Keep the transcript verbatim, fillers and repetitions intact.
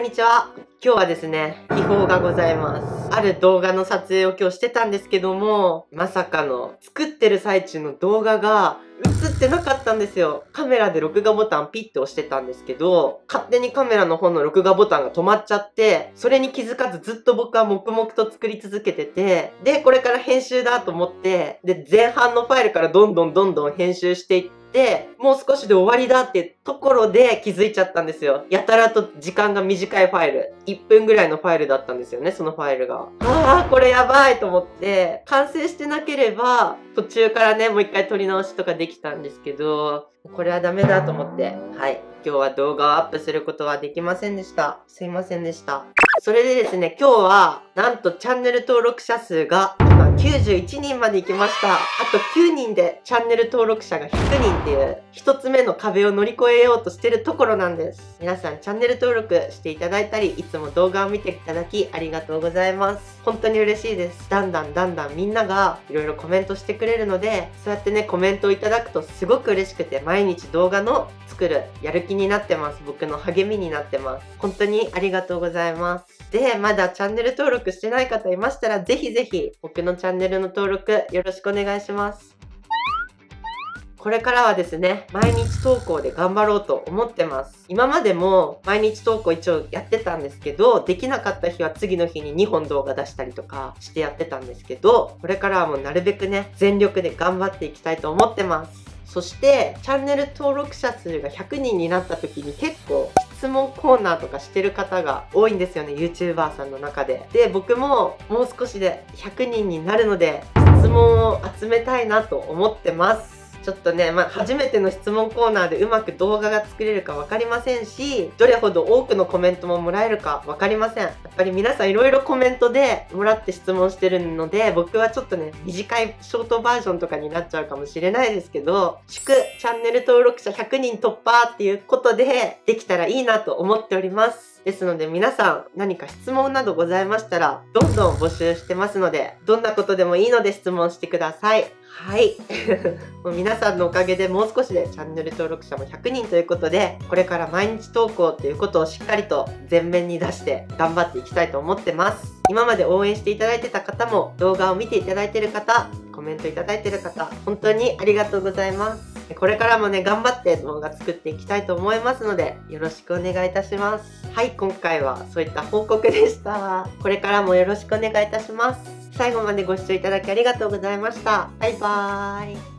にちは。今日はですね、秘宝がございます。ある動画の撮影を今日してたんですけども、まさかの作ってる最中の動画が映ってなかったんですよ。カメラで録画ボタンピッて押してたんですけど、勝手にカメラの方の録画ボタンが止まっちゃって、それに気づかずずっと僕は黙々と作り続けてて、で、これから編集だと思って、で、前半のファイルからどんどんどんどん編集していって、で、もう少しで終わりだってところで気づいちゃったんですよ。やたらと時間が短いファイル。いっぷんぐらいのファイルだったんですよね、そのファイルが。ああ、これやばいと思って、完成してなければ、途中からね、もう一回撮り直しとかできたんですけど、これはダメだと思って、はい。今日は動画をアップすることはできませんでした。すいませんでした。それでですね、今日は、なんとチャンネル登録者数が、きゅうじゅういちにんまで行きました。あときゅうにんでチャンネル登録者がひゃくにんっていう一つ目の壁を乗り越えようとしてるところなんです。皆さんチャンネル登録していただいたり、いつも動画を見ていただきありがとうございます。本当に嬉しいです。だんだんだんだんみんながいろいろコメントしてくれるので、そうやってねコメントをいただくとすごく嬉しくて、毎日動画の作るやる気になってます。僕の励みになってます。本当にありがとうございます。で、まだチャンネル登録してない方いましたら、ぜひぜひ僕のチャンネルの登録よろしくお願いします。これからはですね、毎日投稿で頑張ろうと思ってます。今までも毎日投稿一応やってたんですけど、できなかった日は次の日ににほん動画出したりとかしてやってたんですけど、これからはもうなるべくね、全力で頑張っていきたいと思ってます。そして、チャンネル登録者数がひゃくにんになった時に結構質問コーナーとかしてる方が多いんですよね、YouTuber さんの中で。で、僕ももう少しでひゃくにんになるので、質問を集めたいなと思ってます。ちょっとね、まあ、初めての質問コーナーでうまく動画が作れるか分かりませんし、どれほど多くのコメントももらえるか分かりません。やっぱり皆さんいろいろコメントでもらって質問してるので、僕はちょっとね、短いショートバージョンとかになっちゃうかもしれないですけど、祝チャンネル登録者ひゃくにん突破っていうことで、できたらいいなと思っております。ですので皆さん何か質問などございましたら、どんどん募集してますので、どんなことでもいいので質問してください。はい。もう皆さんのおかげでもう少しでチャンネル登録者もひゃくにんということで、これから毎日投稿ということをしっかりと前面に出して頑張っていきたいと思ってます。今まで応援していただいてた方も、動画を見ていただいている方、コメントいただいている方、本当にありがとうございます。これからもね、頑張って動画作っていきたいと思いますので、よろしくお願いいたします。はい、今回はそういった報告でした。これからもよろしくお願いいたします。最後までご視聴いただきありがとうございました。バイバーイ。